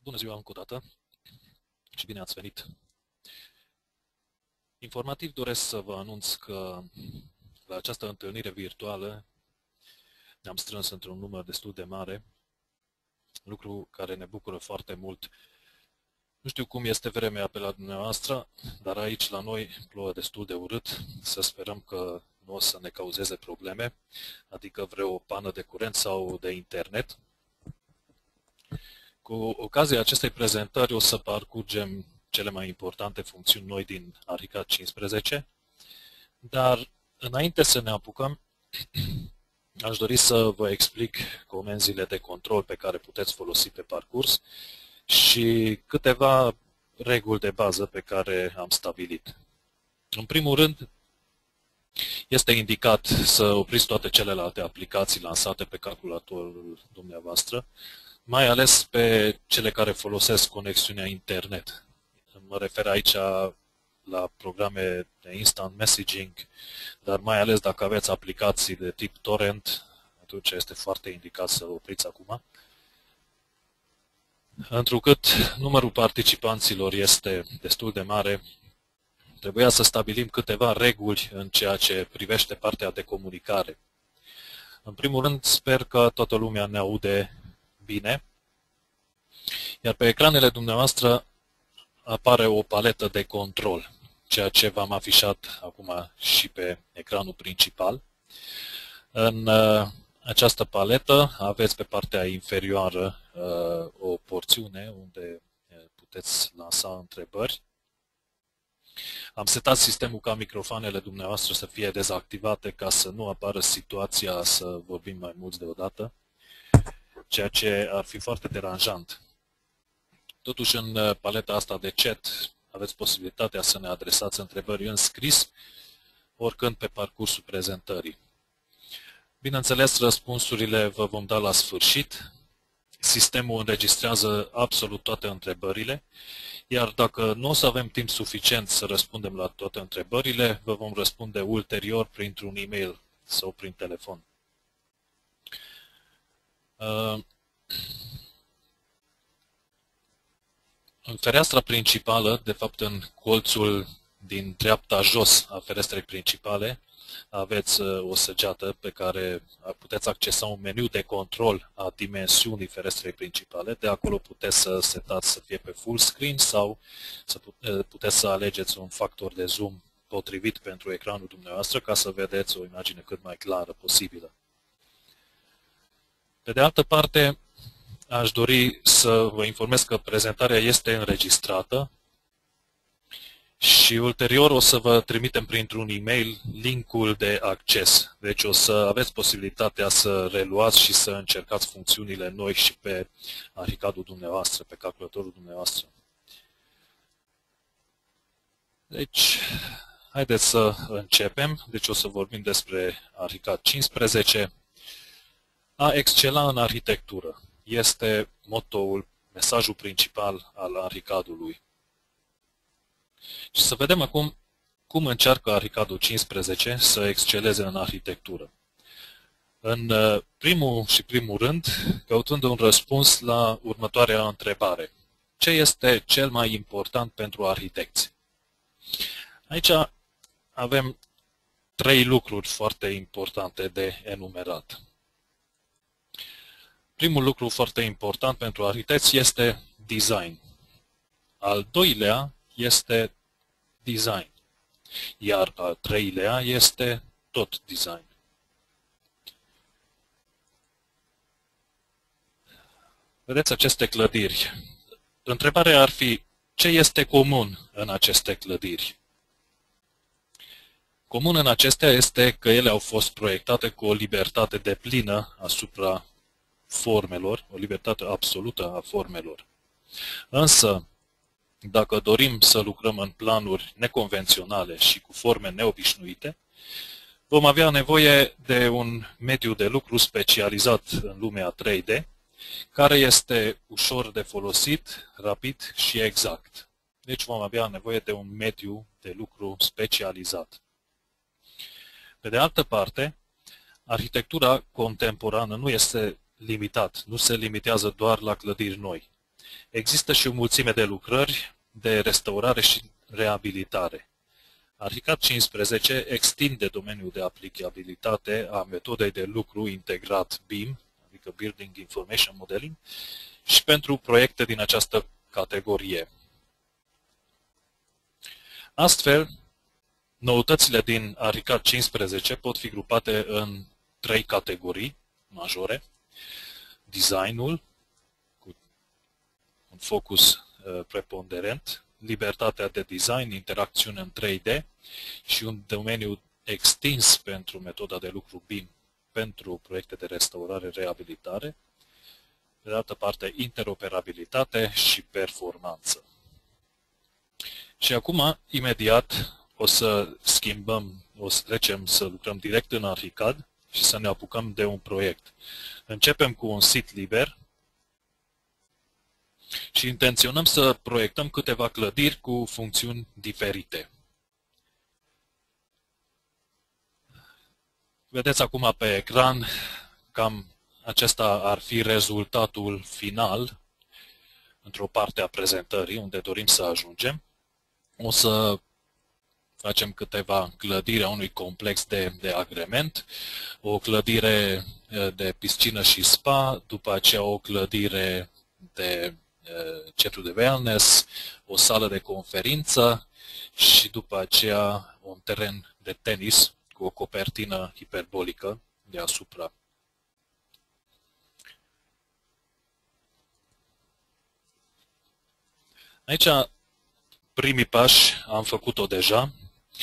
Bună ziua încă o dată și bine ați venit! Informativ doresc să vă anunț că la această întâlnire virtuală ne-am strâns într-un număr destul de mare, lucru care ne bucură foarte mult. Nu știu cum este vremea pe la dumneavoastră, dar aici la noi plouă destul de urât. Să sperăm că nu o să ne cauzeze probleme, adică vreo pană de curent sau de internet. Cu ocazia acestei prezentări o să parcurgem cele mai importante funcțiuni noi din Archicad 15, dar înainte să ne apucăm, aș dori să vă explic comenzile de control pe care puteți folosi pe parcurs și câteva reguli de bază pe care am stabilit. În primul rând, este indicat să opriți toate celelalte aplicații lansate pe calculatorul dumneavoastră, mai ales pe cele care folosesc conexiunea internet. Mă refer aici la programe de instant messaging, dar mai ales dacă aveți aplicații de tip torrent, atunci este foarte indicat să opriți acum. Întrucât numărul participanților este destul de mare, trebuia să stabilim câteva reguli în ceea ce privește partea de comunicare. În primul rând, sper că toată lumea ne aude bine, iar pe ecranele dumneavoastră apare o paletă de control, ceea ce v-am afișat acum și pe ecranul principal. În această paletă aveți pe partea inferioară o porțiune unde puteți lansa întrebări. Am setat sistemul ca microfoanele dumneavoastră să fie dezactivate ca să nu apară situația să vorbim mai mulți deodată, ceea ce ar fi foarte deranjant. Totuși, în paleta asta de chat aveți posibilitatea să ne adresați întrebări în scris, oricând pe parcursul prezentării. Bineînțeles, răspunsurile vă vom da la sfârșit. Sistemul înregistrează absolut toate întrebările, iar dacă nu o să avem timp suficient să răspundem la toate întrebările, vă vom răspunde ulterior printr-un e-mail sau prin telefon. În fereastra principală, de fapt în colțul din dreapta jos a ferestrei principale, aveți o săgeată pe care puteți accesa un meniu de control a dimensiunii ferestrei principale. De acolo puteți să setați să fie pe full screen sau puteți să alegeți un factor de zoom potrivit pentru ecranul dumneavoastră ca să vedeți o imagine cât mai clară posibilă. Pe de altă parte, aș dori să vă informez că prezentarea este înregistrată și ulterior o să vă trimitem printr-un e-mail linkul de acces. Deci o să aveți posibilitatea să reluați și să încercați funcțiunile noi și pe Archicadul dumneavoastră, pe calculatorul dumneavoastră. Deci, haideți să începem. Deci o să vorbim despre Archicad 15. A excela în arhitectură este motoul, mesajul principal al Archicadului. Și să vedem acum cum încearcă Archicadul 15 să exceleze în arhitectură. În primul rând, căutând un răspuns la următoarea întrebare. Ce este cel mai important pentru arhitecți? Aici avem trei lucruri foarte importante de enumerat. Primul lucru foarte important pentru arhitecți este design. Al doilea este design, iar al treilea este tot design. Vedeți aceste clădiri. Întrebarea ar fi, ce este comun în aceste clădiri? Comun în acestea este că ele au fost proiectate cu o libertate deplină asupra formelor, o libertate absolută a formelor. Însă, dacă dorim să lucrăm în planuri neconvenționale și cu forme neobișnuite, vom avea nevoie de un mediu de lucru specializat în lumea 3D, care este ușor de folosit, rapid și exact. Deci vom avea nevoie de un mediu de lucru specializat. Pe de altă parte, arhitectura contemporană nu este limitat, nu se limitează doar la clădiri noi. Există și o mulțime de lucrări de restaurare și reabilitare. Arhicad 15 extinde domeniul de aplicabilitate a metodei de lucru integrat BIM, adică Building Information Modeling, și pentru proiecte din această categorie. Astfel, noutățile din Arhicad 15 pot fi grupate în 3 categorii majore: designul, cu un focus preponderent, libertatea de design, interacțiune în 3D și un domeniu extins pentru metoda de lucru BIM pentru proiecte de restaurare-reabilitare, pe de altă parte interoperabilitate și performanță. Și acum, imediat, o să schimbăm, o să trecem să lucrăm direct în Arhicad și să ne apucăm de un proiect. Începem cu un sit liber și intenționăm să proiectăm câteva clădiri cu funcțiuni diferite. Vedeți acum pe ecran, cam acesta ar fi rezultatul final într-o parte a prezentării unde dorim să ajungem. O să facem câteva clădiri a unui complex de agrement, o clădire de piscină și spa, după aceea o clădire de centru de wellness, o sală de conferință și după aceea un teren de tenis cu o copertină hiperbolică deasupra. Aici primii pași am făcut-o deja.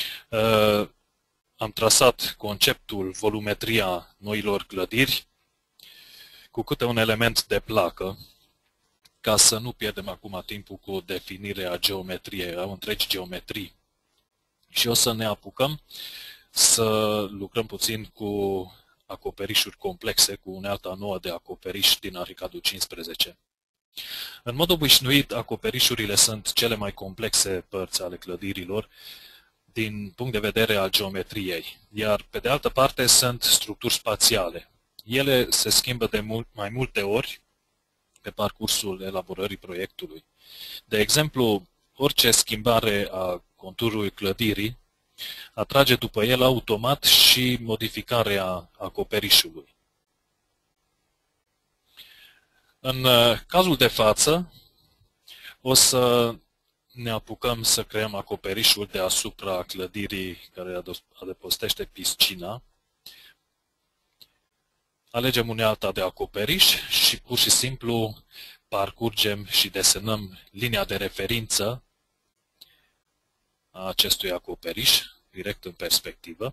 Am trasat conceptul, volumetria noilor clădiri cu câte un element de placă, ca să nu pierdem acum timpul cu definirea geometriei, au întregi geometrii. Și o să ne apucăm să lucrăm puțin cu acoperișuri complexe, cu unealta nouă de acoperiș din Arhicadul 15. În mod obișnuit, acoperișurile sunt cele mai complexe părți ale clădirilor din punct de vedere al geometriei, iar pe de altă parte sunt structuri spațiale. Ele se schimbă de mai multe ori pe parcursul elaborării proiectului. De exemplu, orice schimbare a conturului clădirii atrage după el automat și modificarea acoperișului. În cazul de față, o să ne apucăm să creăm acoperișul deasupra clădirii care adăpostește piscina. Alegem unealta de acoperiș și pur și simplu parcurgem și desenăm linia de referință a acestui acoperiș, direct în perspectivă.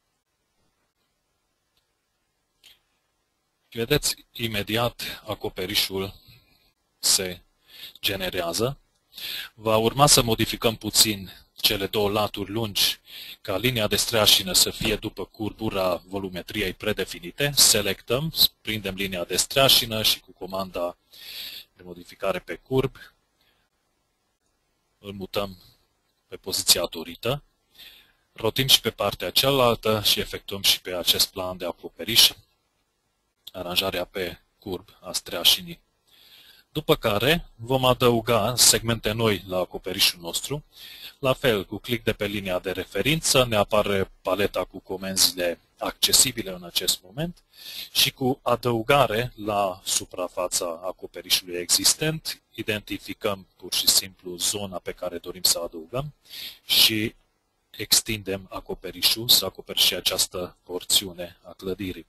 Vedeți, imediat acoperișul se generează. Va urma să modificăm puțin cele două laturi lungi ca linia de streașină să fie după curbura volumetriei predefinite. Selectăm, prindem linia de streașină și cu comanda de modificare pe curb îl mutăm pe poziția dorită. Rotim și pe partea cealaltă și efectuăm și pe acest plan de acoperiș aranjarea pe curb a streașinii. După care vom adăuga segmente noi la acoperișul nostru. La fel, cu click de pe linia de referință ne apare paleta cu comenzile accesibile în acest moment și cu adăugare la suprafața acoperișului existent, identificăm pur și simplu zona pe care dorim să adăugăm și extindem acoperișul să acoperi și această porțiune a clădirii.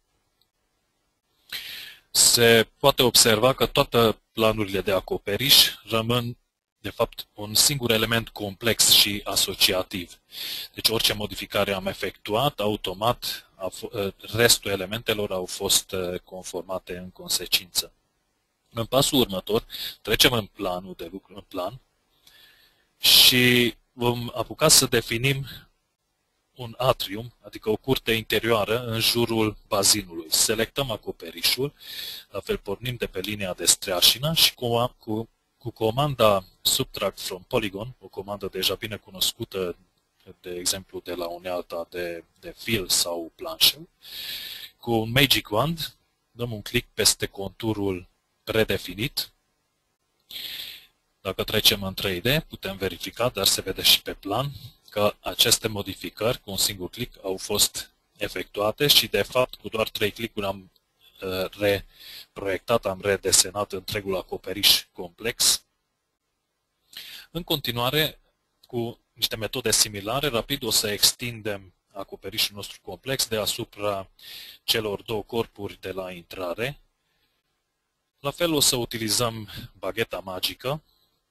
Se poate observa că toate planurile de acoperiș rămân, de fapt, un singur element complex și asociativ. Deci orice modificare am efectuat, automat, restul elementelor au fost conformate în consecință. În pasul următor, trecem în planul de lucru, în plan, și vom apuca să definim un atrium, adică o curte interioară în jurul bazinului. Selectăm acoperișul, la fel pornim de pe linia de streașină și cu comanda Subtract from Polygon, o comandă deja bine cunoscută, de exemplu de la unealta de fill sau planșă, cu un Magic Wand dăm un click peste conturul predefinit Dacă trecem în 3D, putem verifica, dar se vede și pe plan, că aceste modificări cu un singur click au fost efectuate și, de fapt, cu doar 3 click-uri am reproiectat, am redesenat întregul acoperiș complex. În continuare, cu niște metode similare, rapid o să extindem acoperișul nostru complex deasupra celor două corpuri de la intrare. La fel o să utilizăm bagheta magică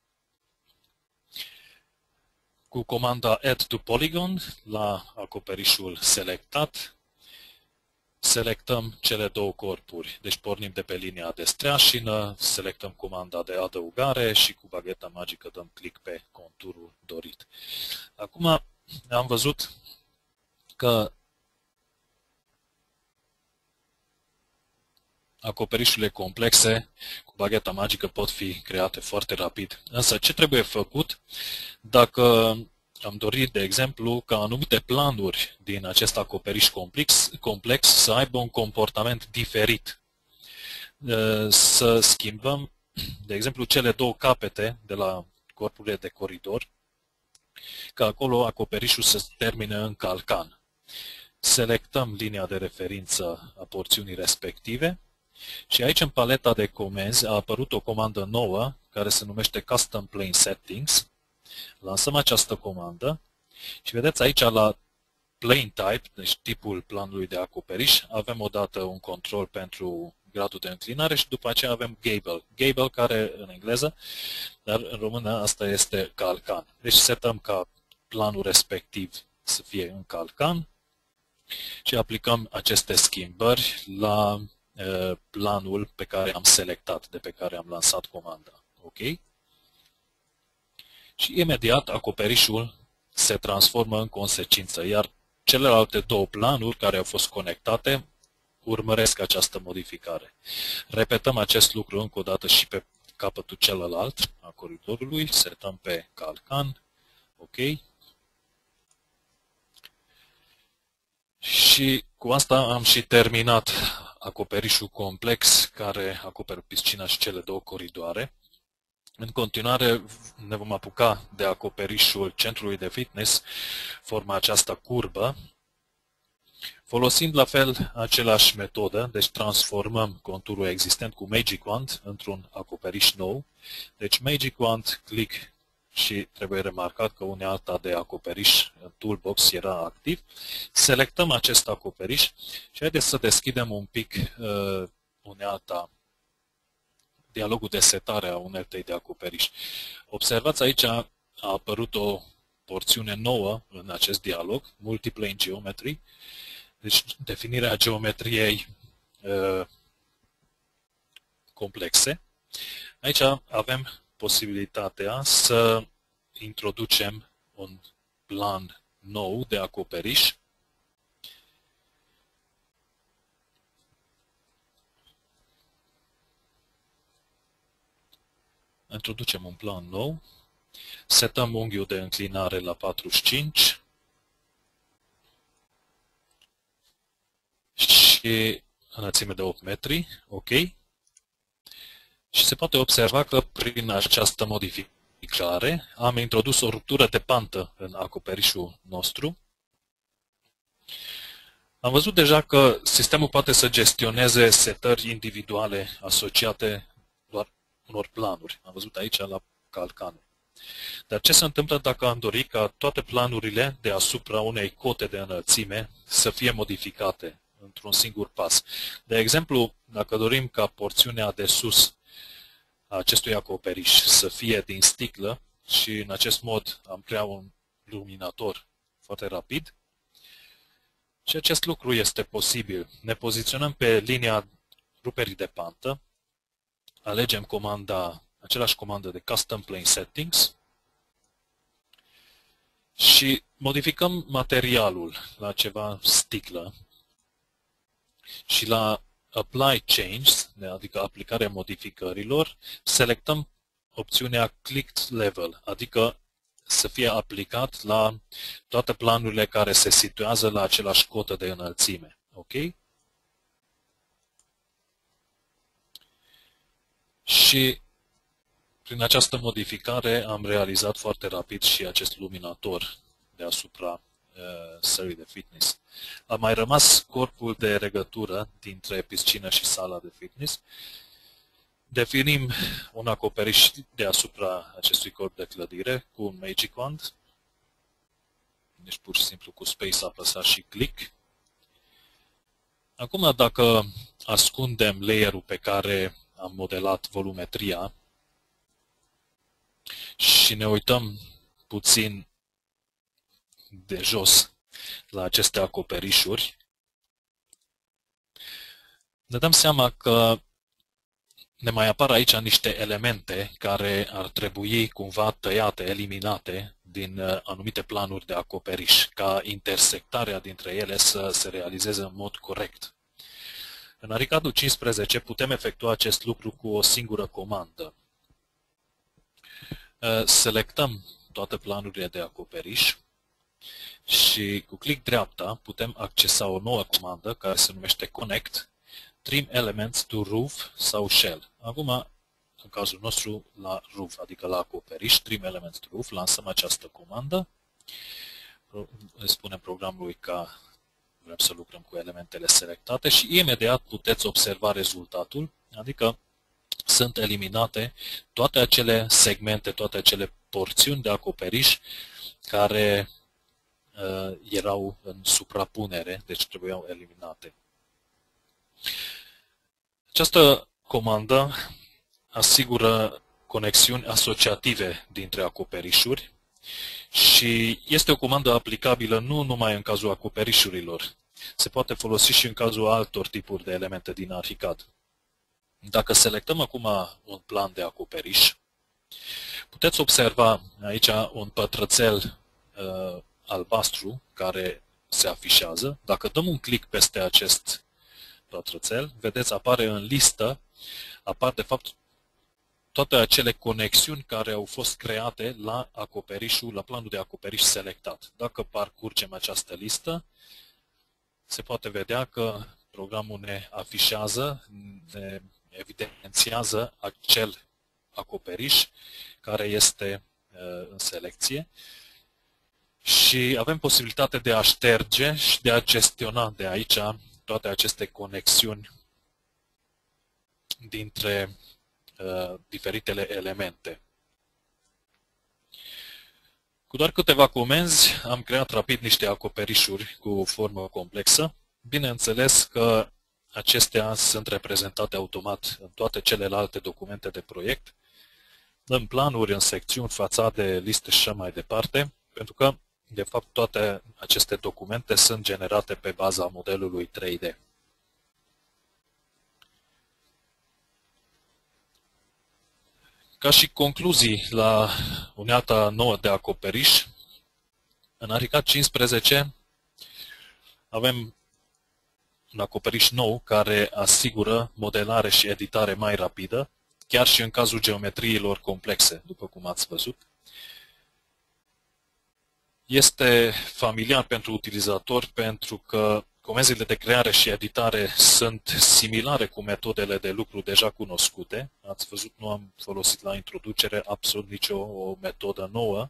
cu comanda Add to Polygon la acoperișul selectat. Selectăm cele două corpuri, deci pornim de pe linia de streașină, selectăm comanda de adăugare și cu bagheta magică dăm click pe conturul dorit. Acum am văzut că acoperișurile complexe cu bagheta magică pot fi create foarte rapid. Însă ce trebuie făcut dacă am dorit, de exemplu, ca anumite planuri din acest acoperiș complex să aibă un comportament diferit? Să schimbăm, de exemplu, cele două capete de la corpurile de coridor, ca acolo acoperișul să termine în calcan. Selectăm linia de referință a porțiunii respective și aici în paleta de comenzi a apărut o comandă nouă care se numește Custom Plane Settings. Lansăm această comandă și vedeți aici la Plane Type, deci tipul planului de acoperiș, avem odată un control pentru gradul de înclinare și după aceea avem Gable. Gable care în engleză, dar în română asta este calcan. Deci setăm ca planul respectiv să fie în calcan și aplicăm aceste schimbări la planul pe care am selectat, de pe care am lansat comanda. Ok? Și imediat acoperișul se transformă în consecință, iar celelalte două planuri care au fost conectate urmăresc această modificare. Repetăm acest lucru încă o dată și pe capătul celălalt a coridorului, setăm pe calcan, ok. Și cu asta am și terminat acoperișul complex care acoperă piscina și cele două coridoare. În continuare ne vom apuca de acoperișul centrului de fitness, forma această curbă, folosind la fel același metodă, deci transformăm conturul existent cu Magic Wand într-un acoperiș nou. Deci Magic Wand, click și trebuie remarcat că unealta de acoperiș în toolbox era activ. Selectăm acest acoperiș și haideți să deschidem un pic unealta, dialogul de setare a uneltei de acoperiș. Observați aici a apărut o porțiune nouă în acest dialog, Multiplane Geometry, deci definirea geometriei complexe. Aici avem posibilitatea să introducem un plan nou de acoperiș. Introducem un plan nou, setăm unghiul de înclinare la 45 și înălțime de 8 metri, ok. Și se poate observa că prin această modificare am introdus o ruptură de pantă în acoperișul nostru. Am văzut deja că sistemul poate să gestioneze setări individuale asociate doar unor planuri. Am văzut aici la calcan. Dar ce se întâmplă dacă am dori ca toate planurile deasupra unei cote de înălțime să fie modificate într-un singur pas? De exemplu, dacă dorim ca porțiunea de sus a acestui acoperiș să fie din sticlă și în acest mod am creat un luminator foarte rapid, și acest lucru este posibil. Ne poziționăm pe linia ruperii de pantă, alegem același comandă de Custom Plane Settings și modificăm materialul la ceva sticlă și la Apply Changes, adică aplicarea modificărilor, selectăm opțiunea Clicked Level, adică să fie aplicat la toate planurile care se situează la același cotă de înălțime. Ok? Și Prin această modificare am realizat foarte rapid și acest luminator deasupra sării de fitness. A mai rămas corpul de legătură dintre piscină și sala de fitness. Definim un acoperiș deasupra acestui corp de clădire cu un Magic Wand. Deci pur și simplu cu space apăsat și click. Acum dacă ascundem layerul pe care am modelat volumetria și ne uităm puțin de jos la aceste acoperișuri, ne dăm seama că ne mai apar aici niște elemente care ar trebui cumva tăiate, eliminate din anumite planuri de acoperiș, ca intersectarea dintre ele să se realizeze în mod corect. În Archicad 15 putem efectua acest lucru cu o singură comandă. Selectăm toate planurile de acoperiș și cu click dreapta putem accesa o nouă comandă care se numește Connect, Trim Elements to Roof sau Shell. Acum, în cazul nostru, la roof, adică la acoperiș, Trim Elements to Roof, lansăm această comandă. Îi spunem programului că vrem să lucrăm cu elementele selectate și imediat puteți observa rezultatul, adică sunt eliminate toate acele segmente, toate acele porțiuni de acoperiș care erau în suprapunere, deci trebuiau eliminate. Această comandă asigură conexiuni asociative dintre acoperișuri și este o comandă aplicabilă nu numai în cazul acoperișurilor. Se poate folosi și în cazul altor tipuri de elemente din Archicad. Dacă selectăm acum un plan de acoperiș, puteți observa aici un pătrățel albastru care se afișează. Dacă dăm un click peste acest pătrățel, vedeți, apare în listă, apar de fapt toate acele conexiuni care au fost create la acoperișul, la planul de acoperiș selectat. Dacă parcurgem această listă, se poate vedea că programul ne afișează, ne evidențiază acel acoperiș care este în selecție și avem posibilitatea de a șterge și de a gestiona de aici toate aceste conexiuni dintre diferitele elemente. Cu doar câteva comenzi am creat rapid niște acoperișuri cu o formă complexă. Bineînțeles că acestea sunt reprezentate automat în toate celelalte documente de proiect, în planuri, în secțiuni, fațade, liste și așa mai departe, pentru că, de fapt, toate aceste documente sunt generate pe baza modelului 3D. Ca și concluzii la unealta nouă de acoperiș, în Archicad 15 avem un acoperiș nou care asigură modelare și editare mai rapidă, chiar și în cazul geometriilor complexe, după cum ați văzut. Este familiar pentru utilizator pentru că comenzile de creare și editare sunt similare cu metodele de lucru deja cunoscute. Ați văzut, nu am folosit la introducere absolut nicio metodă nouă.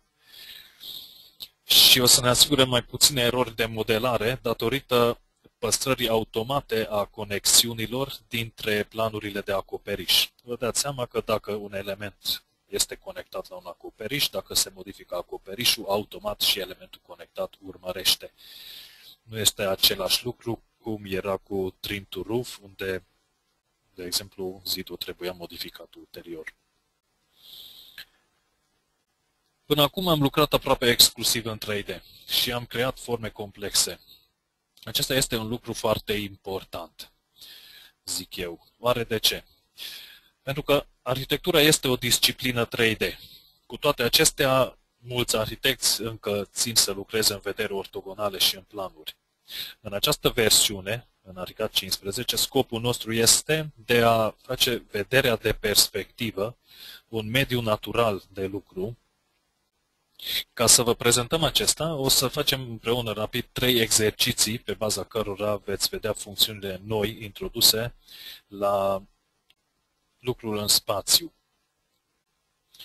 Și o să ne asigurăm mai puține erori de modelare datorită păstrării automate a conexiunilor dintre planurile de acoperiș. Vă dați seama că dacă un element este conectat la un acoperiș, dacă se modifică acoperișul, automat și elementul conectat urmărește. Nu este același lucru cum era cu Trim to Roof, unde, de exemplu, zidul trebuia modificat ulterior. Până acum am lucrat aproape exclusiv în 3D și am creat forme complexe. Acesta este un lucru foarte important, zic eu. Oare de ce? Pentru că arhitectura este o disciplină 3D. Cu toate acestea, mulți arhitecți încă țin să lucreze în vederi ortogonale și în planuri. În această versiune, în Archicad 15, scopul nostru este de a face vederea de perspectivă, un mediu natural de lucru. Ca să vă prezentăm acesta, o să facem împreună rapid 3 exerciții pe baza cărora veți vedea funcțiunile noi introduse la lucrul în spațiu.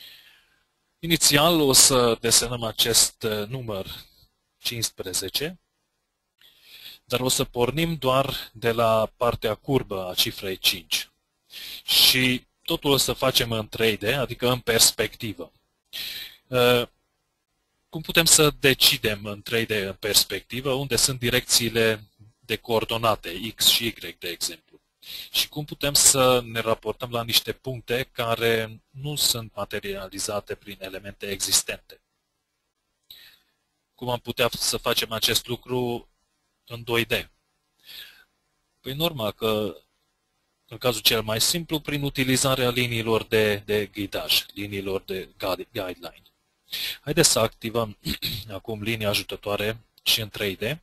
Inițial o să desenăm acest număr 15, dar o să pornim doar de la partea curbă a cifrei 5. Și totul o să facem în 3D, adică în perspectivă. Cum putem să decidem în 3D în perspectivă unde sunt direcțiile de coordonate, X și Y, de exemplu? Și cum putem să ne raportăm la niște puncte care nu sunt materializate prin elemente existente? Cum am putea să facem acest lucru în 2D? Păi normal că, în cazul cel mai simplu, prin utilizarea liniilor de ghidaj, liniilor de guideline. Haideți să activăm acum linia ajutătoare și în 3D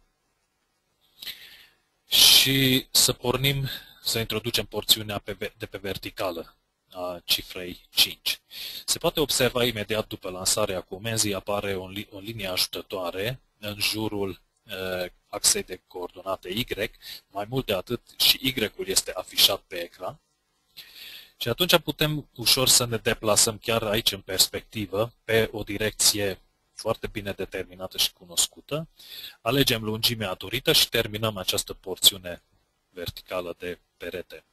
și să pornim, să introducem porțiunea de pe verticală a cifrei 5. Se poate observa imediat după lansarea comenzii apare o linie ajutătoare în jurul axei de coordonate Y, mai mult de atât și Y-ul este afișat pe ecran. Și atunci putem ușor să ne deplasăm chiar aici în perspectivă, pe o direcție foarte bine determinată și cunoscută. Alegem lungimea dorită și terminăm această porțiune verticală de perete.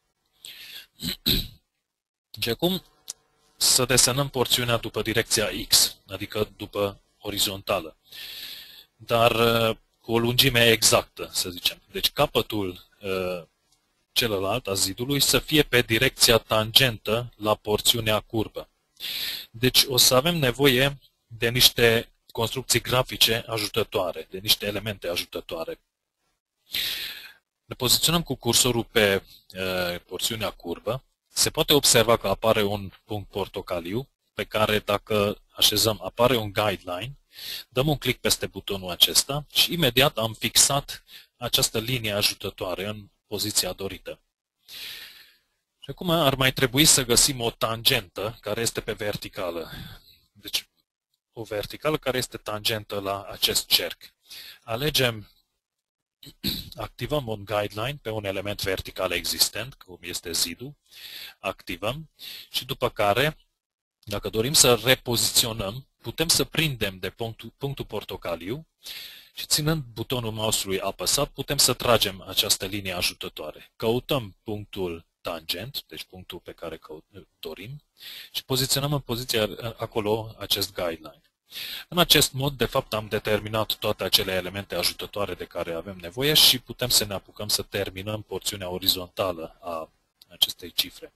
Și acum să desenăm porțiunea după direcția X, adică după orizontală, dar cu o lungime exactă, să zicem. Deci capătul celălalt a zidului să fie pe direcția tangentă la porțiunea curbă. Deci o să avem nevoie de niște construcții grafice ajutătoare, de niște elemente ajutătoare. Ne poziționăm cu cursorul pe porțiunea curbă. Se poate observa că apare un punct portocaliu pe care, dacă așezăm, apare un guideline. Dăm un click peste butonul acesta și imediat am fixat această linie ajutătoare în poziția dorită. Și acum ar mai trebui să găsim o tangentă care este pe verticală. Deci o verticală care este tangentă la acest cerc. Alegem, activăm un guideline pe un element vertical existent, cum este zidul, activăm și după care, dacă dorim să repoziționăm, putem să prindem de punctul portocaliu și ținând butonul mouse-ului apăsat, putem să tragem această linie ajutătoare. Căutăm punctul tangent, deci punctul pe care dorim, și poziționăm în poziția acolo acest guideline. În acest mod, de fapt, am determinat toate acele elemente ajutătoare de care avem nevoie și putem să ne apucăm să terminăm porțiunea orizontală a acestei cifre.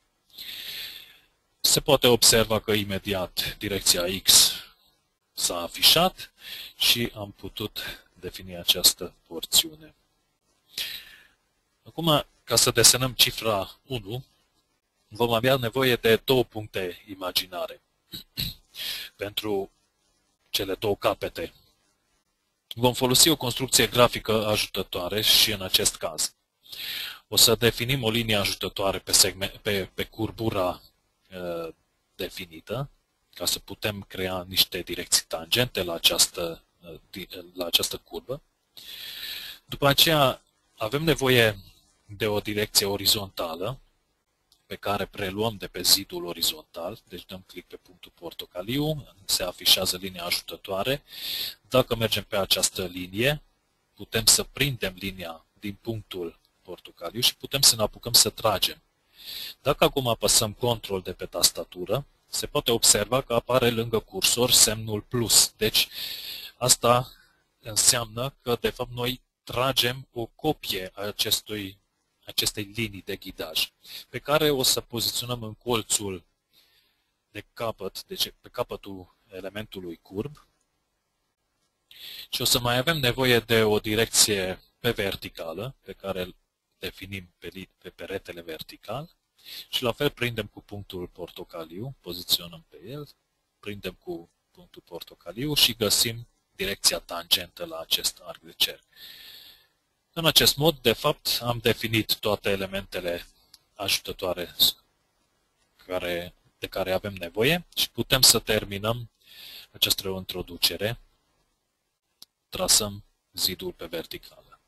Se poate observa că imediat direcția X s-a afișat și am putut defini această porțiune. Acum, ca să desenăm cifra 1, vom avea nevoie de două puncte imaginare pentru cele două capete. Vom folosi o construcție grafică ajutătoare și în acest caz. O să definim o linie ajutătoare pe curbura definită, ca să putem crea niște direcții tangente la această curbă. După aceea avem nevoie de o direcție orizontală pe care preluăm de pe zidul orizontal, deci dăm click pe punctul portocaliu, se afișează linia ajutătoare. Dacă mergem pe această linie, putem să prindem linia din punctul portocaliu și putem să ne apucăm să tragem. Dacă acum apăsăm Ctrl de pe tastatură, se poate observa că apare lângă cursor semnul plus. Deci asta înseamnă că de fapt noi tragem o copie a acestei linii de ghidaj, pe care o să poziționăm în colțul de capăt, deci pe capătul elementului curb, și o să mai avem nevoie de o direcție pe verticală, pe care îl definim pe peretele vertical, și la fel prindem cu punctul portocaliu, poziționăm pe el, prindem cu punctul portocaliu și găsim direcția tangentă la acest arc de cerc. În acest mod, de fapt, am definit toate elementele ajutătoare de care avem nevoie și putem să terminăm această introducere. Trasăm zidul pe verticală.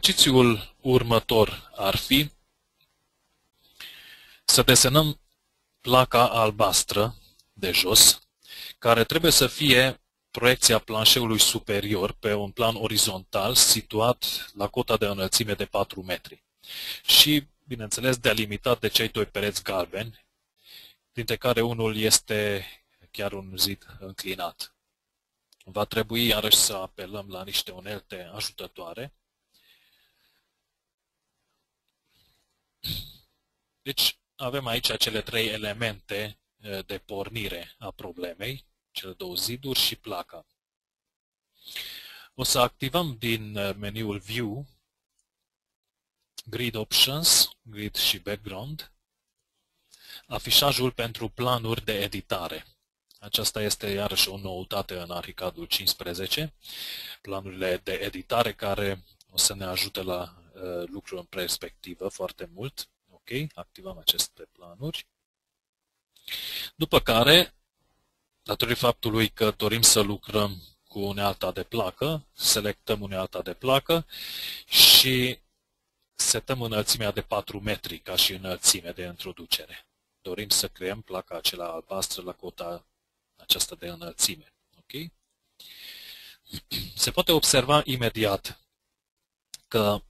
Exercițiul următor ar fi să desenăm placa albastră de jos, care trebuie să fie proiecția planșeului superior pe un plan orizontal situat la cota de înălțime de 4 metri. Și, bineînțeles, delimitat de cei doi pereți galbeni, dintre care unul este chiar un zid înclinat. Va trebui iarăși să apelăm la niște unelte ajutătoare. Deci avem aici cele trei elemente de pornire a problemei, cele două ziduri și placa. O să activăm din meniul View, Grid Options, Grid și Background, afișajul pentru planuri de editare. Aceasta este iarăși o noutate în Archicad 15, planurile de editare care o să ne ajute la lucru în perspectivă foarte mult. Ok, activăm aceste planuri. După care, datorită faptului că dorim să lucrăm cu unealta de placă, selectăm unealta de placă și setăm înălțimea de 4 metri ca și înălțime de introducere. Dorim să creăm placa acela albastră la cota aceasta de înălțime. Okay? Se poate observa imediat că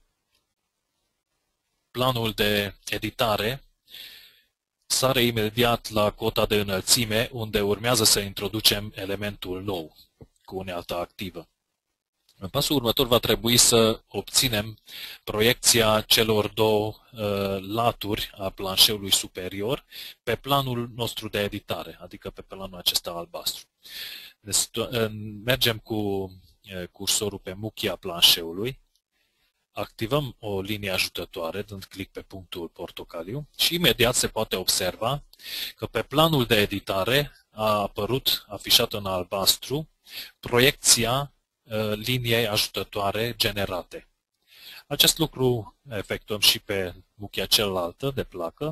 planul de editare sare imediat la cota de înălțime, unde urmează să introducem elementul nou cu unealta activă. În pasul următor va trebui să obținem proiecția celor două laturi a planșeului superior pe planul nostru de editare, adică pe planul acesta albastru. Mergem cu cursorul pe muchia planșeului, activăm o linie ajutătoare, dând click pe punctul portocaliu și imediat se poate observa că pe planul de editare a apărut, afișat în albastru, proiecția liniei ajutătoare generate. Acest lucru efectuăm și pe muchia cealaltă de placă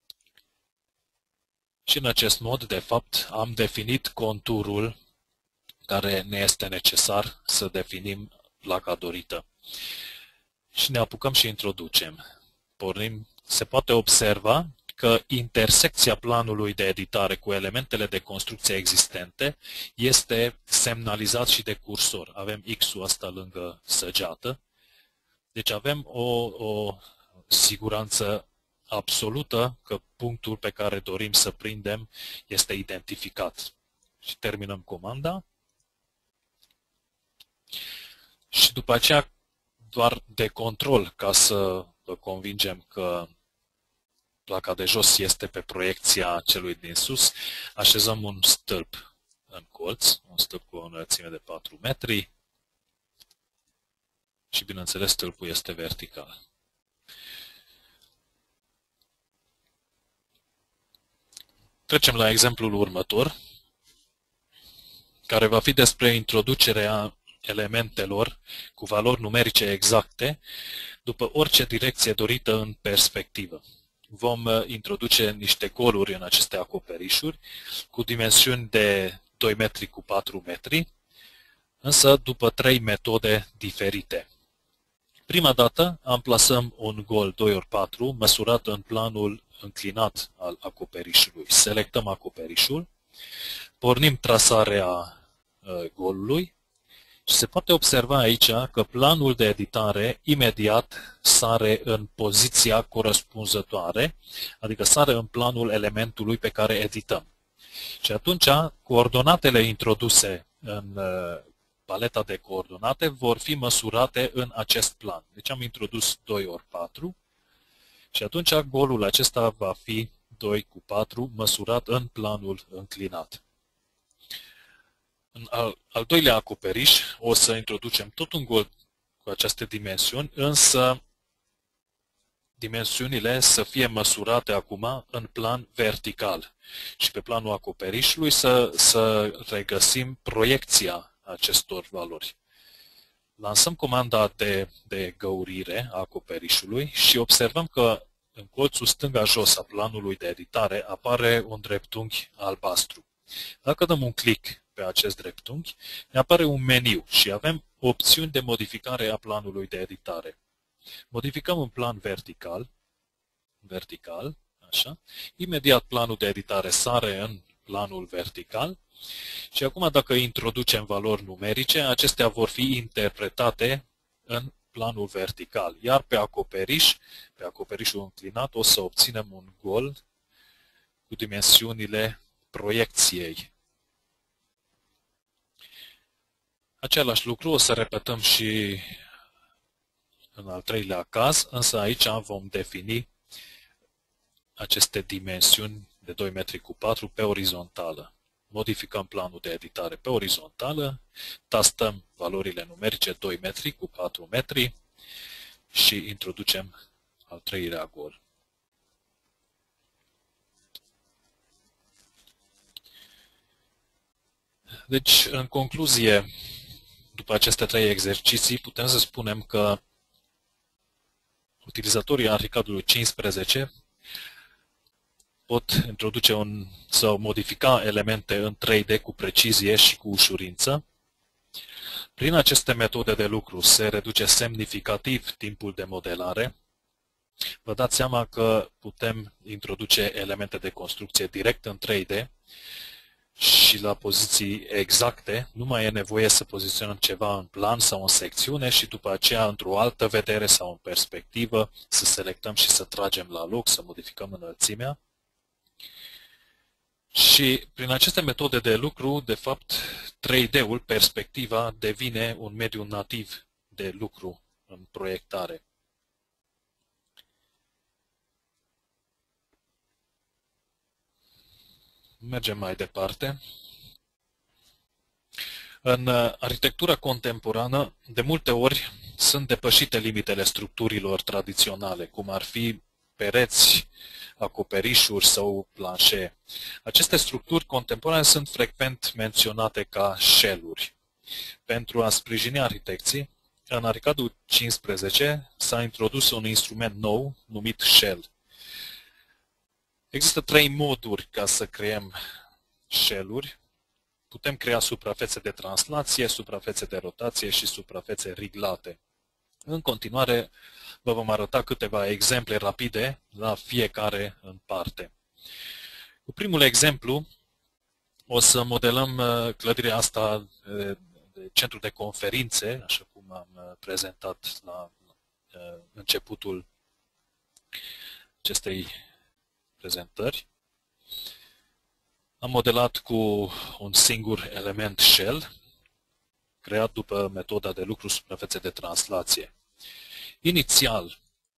și în acest mod, de fapt, am definit conturul care ne este necesar să definim placa dorită. Și ne apucăm și introducem. Pornim, se poate observa că intersecția planului de editare cu elementele de construcție existente este semnalizat și de cursor. Avem X-ul ăsta lângă săgeată. Deci avem o siguranță absolută că punctul pe care dorim să prindem este identificat. Și terminăm comanda. Și după aceea, doar de control, ca să vă convingem că placa de jos este pe proiecția celui din sus, așezăm un stâlp în colț, un stâlp cu o înălțime de 4 metri și, bineînțeles, stâlpul este vertical. Trecem la exemplul următor, care va fi despre introducerea elementelor cu valori numerice exacte după orice direcție dorită în perspectivă. Vom introduce niște goluri în aceste acoperișuri cu dimensiuni de 2 metri cu 4 metri, însă după 3 metode diferite. Prima dată amplasăm un gol 2x4 măsurat în planul înclinat al acoperișului. Selectăm acoperișul, pornim trasarea golului și se poate observa aici că planul de editare imediat sare în poziția corespunzătoare, adică sare în planul elementului pe care edităm. Și atunci coordonatele introduse în paleta de coordonate vor fi măsurate în acest plan. Deci am introdus 2x4 și atunci golul acesta va fi 2x4 măsurat în planul înclinat. În al doilea acoperiș o să introducem tot un gol cu aceste dimensiuni, însă dimensiunile să fie măsurate acum în plan vertical. Și pe planul acoperișului să regăsim proiecția acestor valori. Lansăm comanda de găurire a acoperișului și observăm că în colțul stânga jos a planului de editare apare un dreptunghi albastru. Dacă dăm un click pe acest dreptunghi, ne apare un meniu și avem opțiuni de modificare a planului de editare. Modificăm în plan vertical, Așa. Imediat planul de editare sare în planul vertical și acum dacă introducem valori numerice, acestea vor fi interpretate în planul vertical. Iar pe acoperișul înclinat, o să obținem un gol cu dimensiunile proiecției. Același lucru o să repetăm și în al treilea caz, însă aici vom defini aceste dimensiuni de 2 metri cu 4 pe orizontală. Modificăm planul de editare pe orizontală, tastăm valorile numerice 2 metri cu 4 metri și introducem al treilea gol. Deci, în concluzie, după aceste 3 exerciții, putem să spunem că utilizatorii ArchiCAD-ului 15 pot introduce sau modifica elemente în 3D cu precizie și cu ușurință. Prin aceste metode de lucru se reduce semnificativ timpul de modelare. Vă dați seama că putem introduce elemente de construcție direct în 3D și la poziții exacte. Nu mai e nevoie să poziționăm ceva în plan sau în secțiune și după aceea într-o altă vedere sau în perspectivă să selectăm și să tragem la loc, să modificăm înălțimea. Și prin aceste metode de lucru, de fapt, 3D-ul, perspectiva, devine un mediu nativ de lucru în proiectare. Mergem mai departe. În arhitectura contemporană, de multe ori, sunt depășite limitele structurilor tradiționale, cum ar fi pereți, acoperișuri sau planșe. Aceste structuri contemporane sunt frecvent menționate ca shell-uri. Pentru a sprijini arhitecții, în ArchiCAD 15 s-a introdus un instrument nou numit shell. Există 3 moduri ca să creăm shell-uri. Putem crea suprafețe de translație, suprafețe de rotație și suprafețe riglate. În continuare, vă vom arăta câteva exemple rapide la fiecare în parte. Cu primul exemplu, o să modelăm clădirea asta de centru de conferințe, așa cum am prezentat la începutul acestei prezentări. Am modelat cu un singur element shell, creat după metoda de lucru suprafețe de translație. Inițial,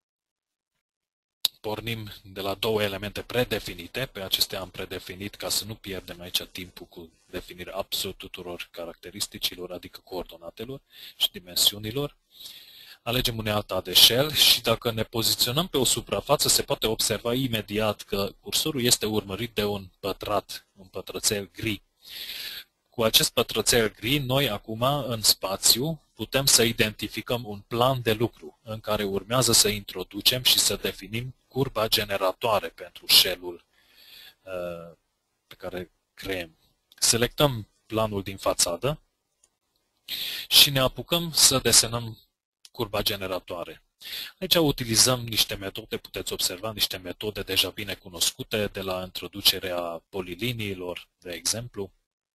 pornim de la 2 elemente predefinite, pe acestea am predefinit ca să nu pierdem aici timpul cu definirea absolut tuturor caracteristicilor, adică coordonatelor și dimensiunilor. Alegem unealta de shell și dacă ne poziționăm pe o suprafață, se poate observa imediat că cursorul este urmărit de un pătrățel gri. Cu acest pătrățel gri, noi acum, în spațiu, putem să identificăm un plan de lucru în care urmează să introducem și să definim curba generatoare pentru shell-ul pe care creăm. Selectăm planul din fațadă și ne apucăm să desenăm curba generatoare. Aici utilizăm niște metode, puteți observa niște metode deja bine cunoscute, de la introducerea poliliniilor, de exemplu.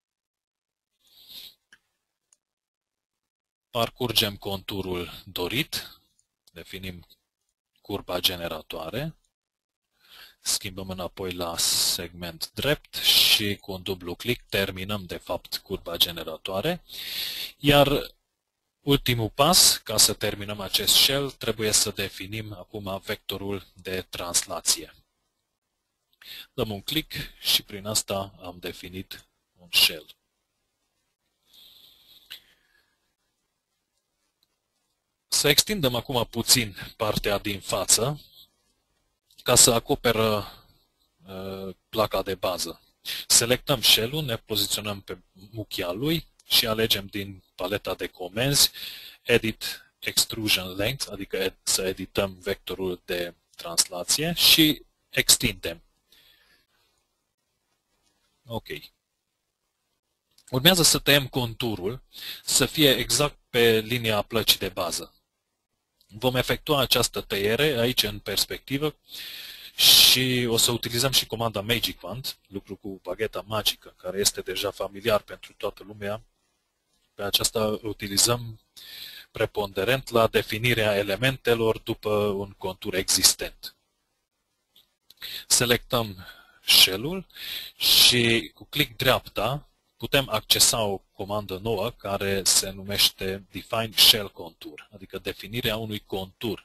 Parcurgem conturul dorit, definim curba generatoare, schimbăm înapoi la segment drept și cu un dublu click terminăm de fapt curba generatoare, iar ultimul pas, ca să terminăm acest shell, trebuie să definim acum vectorul de translație. Dăm un click și prin asta am definit un shell. Să extindem acum puțin partea din față ca să acoperă placa de bază. Selectăm shell-ul, ne poziționăm pe muchia lui și alegem din paleta de comenzi Edit Extrusion Length, adică să edităm vectorul de translație și extindem. Ok. Urmează să tăiem conturul să fie exact pe linia plăcii de bază. Vom efectua această tăiere aici în perspectivă și o să utilizăm și comanda MagicQuant, lucru cu bagheta magică, care este deja familiar pentru toată lumea. Pe aceasta utilizăm preponderent la definirea elementelor după un contur existent. Selectăm shell-ul și cu click dreapta putem accesa o comandă nouă care se numește Define Shell Contour, adică definirea unui contur.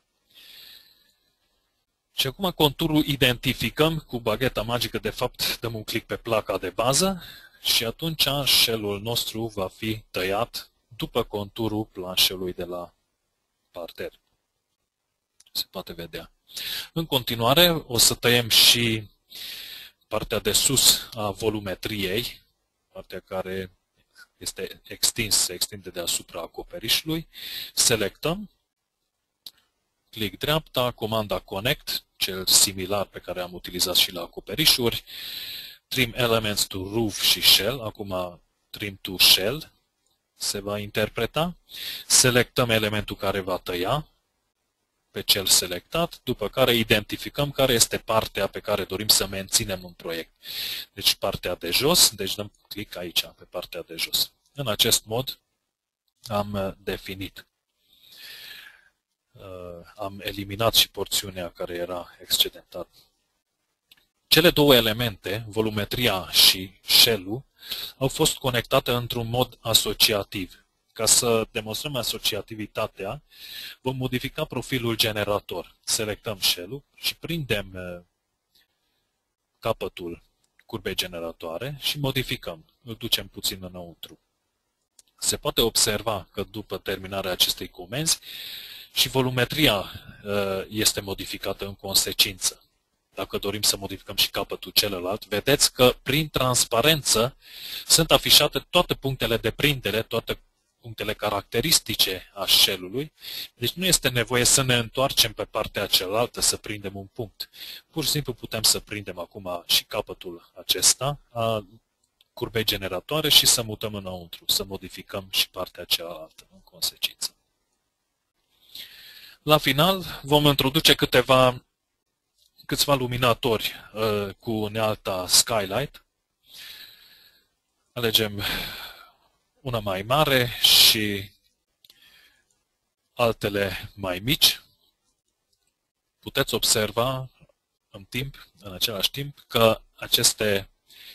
Și acum conturul identificăm cu bagheta magică, de fapt dăm un click pe placa de bază și atunci shell-ul nostru va fi tăiat după conturul planșelui de la parter. Se poate vedea. În continuare o să tăiem și partea de sus a volumetriei, partea care este extins, se extinde deasupra acoperișului. Selectăm, click dreapta, comanda Connect, cel similar pe care am utilizat și la acoperișuri, Trim Elements to Roof și Shell, acum Trim to Shell se va interpreta. Selectăm elementul care va tăia pe cel selectat, după care identificăm care este partea pe care dorim să menținem în proiect. Deci partea de jos, deci dăm click aici, pe partea de jos. În acest mod am definit. Am eliminat și porțiunea care era excedentată. Cele două elemente, volumetria și shell-ul, au fost conectate într-un mod asociativ. Ca să demonstrăm asociativitatea, vom modifica profilul generator. Selectăm shell-ul și prindem capătul curbei generatoare și modificăm. Îl ducem puțin înăuntru. Se poate observa că după terminarea acestei comenzi și volumetria este modificată în consecință. Dacă dorim să modificăm și capătul celălalt, vedeți că prin transparență sunt afișate toate punctele de prindere, toate punctele caracteristice a shell-ului. Deci nu este nevoie să ne întoarcem pe partea cealaltă să prindem un punct. Pur și simplu putem să prindem acum și capătul acesta a curbei generatoare și să mutăm înăuntru, să modificăm și partea cealaltă în consecință. La final vom introduce câțiva luminatori cu unealta Skylight. Alegem una mai mare și altele mai mici. Puteți observa în același timp că aceste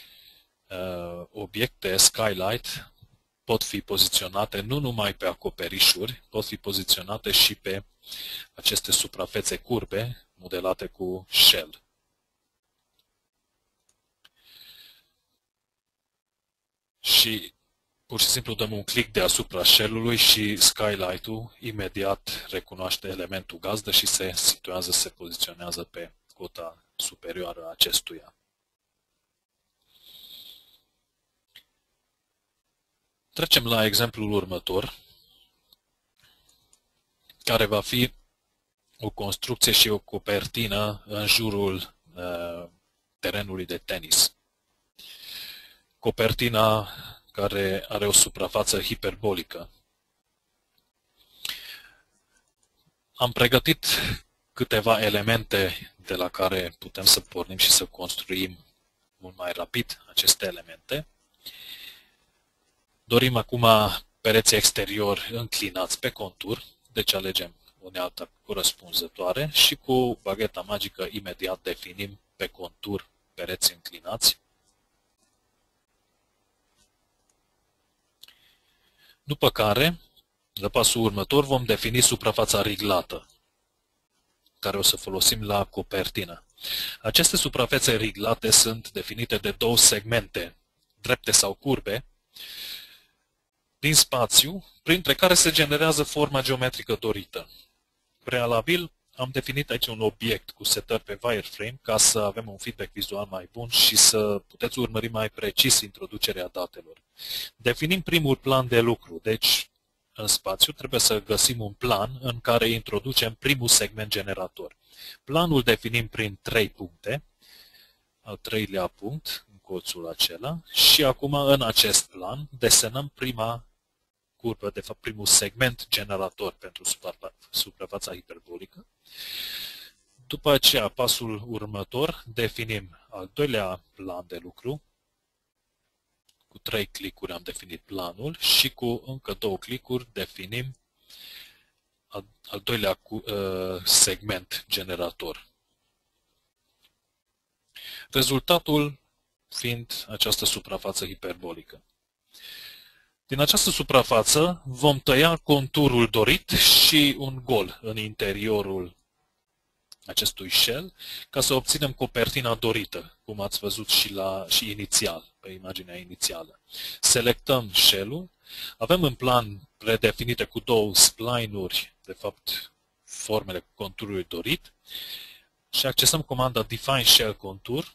obiecte Skylight pot fi poziționate nu numai pe acoperișuri, pot fi poziționate și pe aceste suprafețe curbe modelate cu shell. Și pur și simplu dăm un click deasupra shell-ului și Skylight-ul imediat recunoaște elementul gazdă și se situează, se poziționează pe cota superioară a acestuia. Trecem la exemplul următor, care va fi o construcție și o copertină în jurul terenului de tenis. Copertina care are o suprafață hiperbolică. Am pregătit câteva elemente de la care putem să pornim și să construim mult mai rapid aceste elemente. Dorim acum pereții exteriori înclinați pe contur, deci alegem unealta corespunzătoare și cu bagheta magică imediat definim pe contur pereți înclinați. După care, la pasul următor, vom defini suprafața riglată, care o să folosim la copertină. Aceste suprafețe riglate sunt definite de două segmente, drepte sau curbe, din spațiu, printre care se generează forma geometrică dorită. Prealabil, am definit aici un obiect cu setări pe wireframe ca să avem un feedback vizual mai bun și să puteți urmări mai precis introducerea datelor. Definim primul plan de lucru, deci în spațiu trebuie să găsim un plan în care introducem primul segment generator. Planul definim prin 3 puncte, al treilea punct, în colțul acela, și acum în acest plan desenăm prima curbă, de fapt primul segment generator pentru suprafața hiperbolică. După aceea, pasul următor, definim al doilea plan de lucru. Cu 3 clicuri am definit planul și cu încă 2 clicuri definim al doilea segment generator. Rezultatul fiind această suprafață hiperbolică. Din această suprafață vom tăia conturul dorit și un gol în interiorul acestui shell ca să obținem copertina dorită, cum ați văzut și inițial, pe imaginea inițială. Selectăm shell-ul, avem în plan predefinite cu 2 spline-uri, de fapt formele conturului dorit, și accesăm comanda Define Shell Contour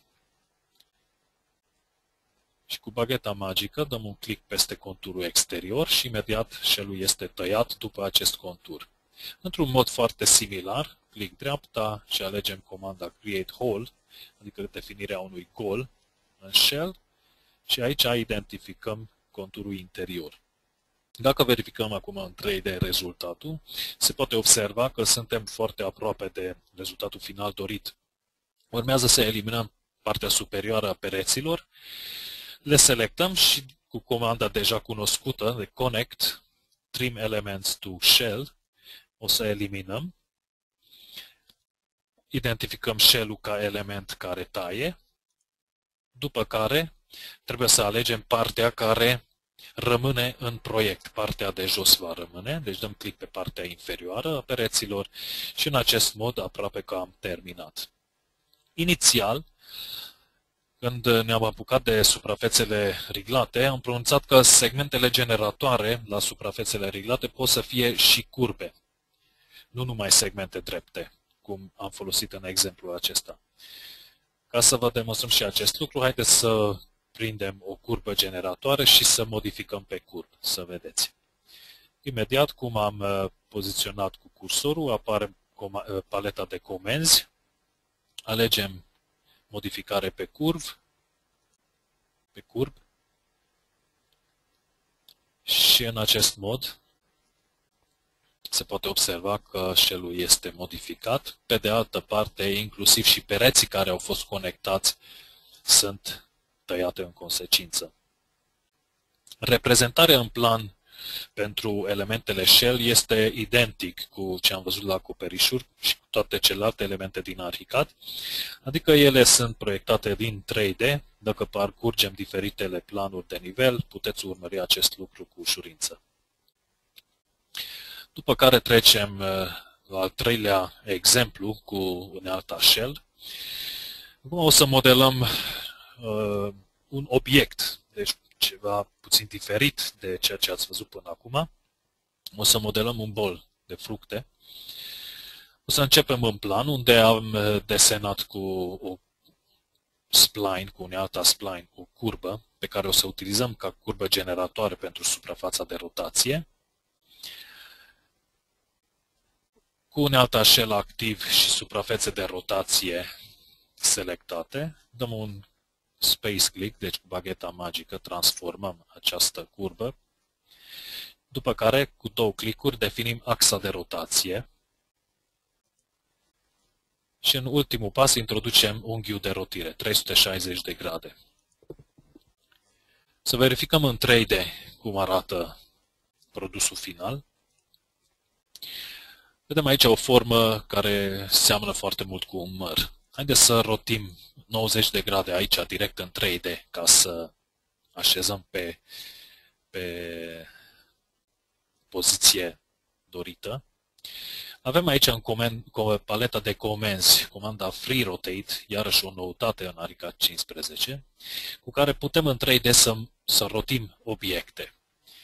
și cu bagheta magică dăm un click peste conturul exterior și imediat shell-ul este tăiat după acest contur. Într-un mod foarte similar, click dreapta și alegem comanda Create Hole, adică definirea unui gol în shell, și aici identificăm conturul interior. Dacă verificăm acum în 3D rezultatul, se poate observa că suntem foarte aproape de rezultatul final dorit. Urmează să eliminăm partea superioară a pereților, le selectăm și cu comanda deja cunoscută de Connect, Trim Elements to Shell, o să eliminăm. Identificăm shell-ul ca element care taie, după care trebuie să alegem partea care rămâne în proiect. Partea de jos va rămâne, deci dăm click pe partea inferioară a pereților și în acest mod aproape că am terminat. Inițial, când ne-am apucat de suprafețele riglate, am pronunțat că segmentele generatoare la suprafețele riglate pot să fie și curbe, nu numai segmente drepte, cum am folosit în exemplul acesta. Ca să vă demonstrăm și acest lucru, haideți să prindem o curbă generatoare și să modificăm pe curbă, să vedeți. Imediat, cum am poziționat cu cursorul, apare paleta de comenzi, alegem modificare pe curb și în acest mod se poate observa că shell-ul este modificat. Pe de altă parte, inclusiv și pereții care au fost conectați sunt tăiate în consecință. Reprezentarea în plan pentru elementele shell este identic cu ce am văzut la acoperișuri și cu toate celelalte elemente din Archicad, adică ele sunt proiectate din 3D. Dacă parcurgem diferitele planuri de nivel, puteți urmări acest lucru cu ușurință. După care trecem la al treilea exemplu cu unealta shell. Acum o să modelăm un obiect, deci ceva puțin diferit de ceea ce ați văzut până acum. O să modelăm un bol de fructe. O să începem în plan, unde am desenat cu o spline, cu unealta spline, o curbă, pe care o să utilizăm ca curbă generatoare pentru suprafața de rotație. Cu unealta shell activ și suprafețe de rotație selectate, dăm un space click, deci cu bagheta magică transformăm această curbă, după care cu 2 clicuri definim axa de rotație și în ultimul pas introducem unghiul de rotire, 360 de grade. Să verificăm în 3D cum arată produsul final. Vedem aici o formă care seamănă foarte mult cu un măr. Haideți să rotim 90 de grade aici, direct în 3D, ca să așezăm pe poziție dorită. Avem aici în paleta de comenzi comanda Free Rotate, iarăși o noutate în Archicad 15, cu care putem în 3D să rotim obiecte.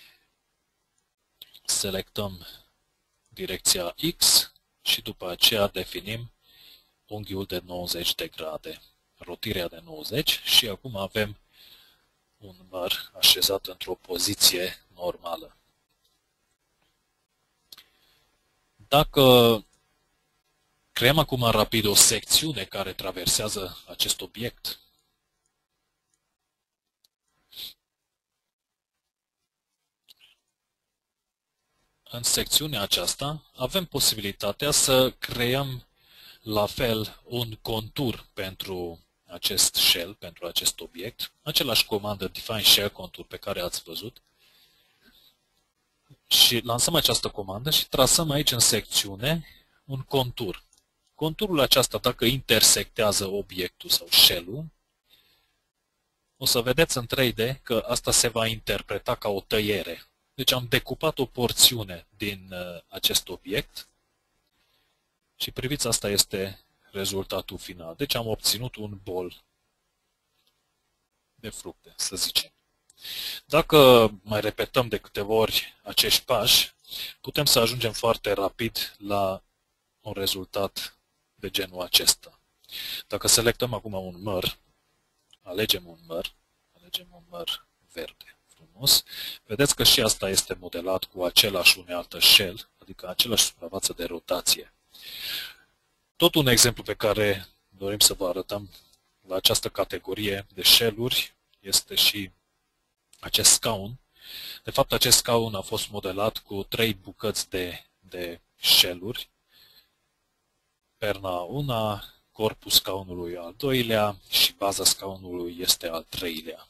Selectăm direcția X și după aceea definim unghiul de 90 de grade, rotirea de 90 și acum avem un măr așezat într-o poziție normală. Dacă creăm acum rapid o secțiune care traversează acest obiect, în secțiunea aceasta avem posibilitatea să creăm La fel, un contur pentru acest shell, pentru acest obiect, același comandă define shell contour pe care ați văzut, și lansăm această comandă și trasăm aici în secțiune un contur. Conturul acesta, dacă intersectează obiectul sau shell-ul, o să vedeți în 3D că asta se va interpreta ca o tăiere. Deci am decupat o porțiune din acest obiect și priviți, asta este rezultatul final. Deci am obținut un bol de fructe, să zicem. Dacă mai repetăm de câteva ori acești pași, putem să ajungem foarte rapid la un rezultat de genul acesta. Dacă selectăm acum un măr, alegem un măr verde frumos, vedeți că și asta este modelat cu același unealtă shell, adică același suprafață de rotație. Tot un exemplu pe care dorim să vă arătăm la această categorie de shell-uri este și acest scaun. De fapt, acest scaun a fost modelat cu 3 bucăți de shell-uri. Perna una, corpul scaunului al doilea și baza scaunului este al treilea.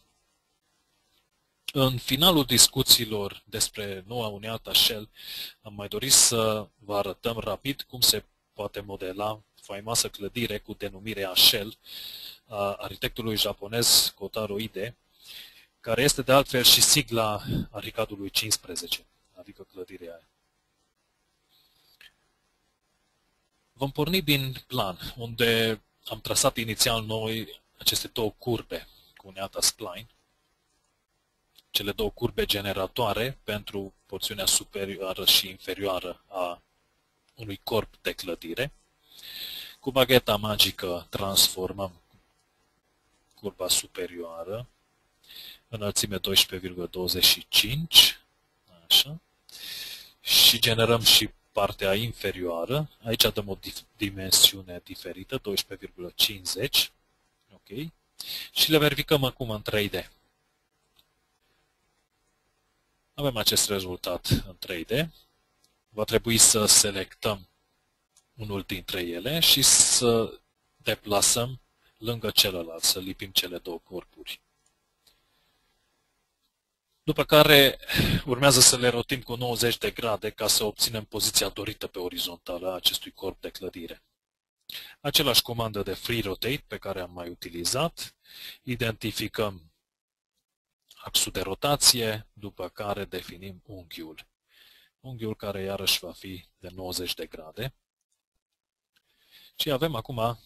În finalul discuțiilor despre noua unealtă shell, am mai dorit să vă arătăm rapid cum se poate modela faimoasă clădire cu denumirea Shell a arhitectului japonez Kotaro Ide, care este de altfel și sigla Arhicadului 15, adică clădirea aia. Vom porni din plan, unde am trasat inițial noi aceste două curbe cu unealta spline, cele două curbe generatoare pentru porțiunea superioară și inferioară a unui corp de clădire. Cu bagheta magică transformăm curba superioară, înălțime 12,25, așa, și generăm și partea inferioară. Aici dăm o dimensiune diferită, 12,50, ok, și le verificăm acum în 3D. Avem acest rezultat în 3D. Va trebui să selectăm unul dintre ele și să deplasăm lângă celălalt, să lipim cele două corpuri. După care urmează să le rotim cu 90 de grade ca să obținem poziția dorită pe orizontală a acestui corp de clădire. Același comandă de free rotate pe care am mai utilizat, identificăm axul de rotație, după care definim unghiul. Unghiul care iarăși va fi de 90 de grade. Și avem acum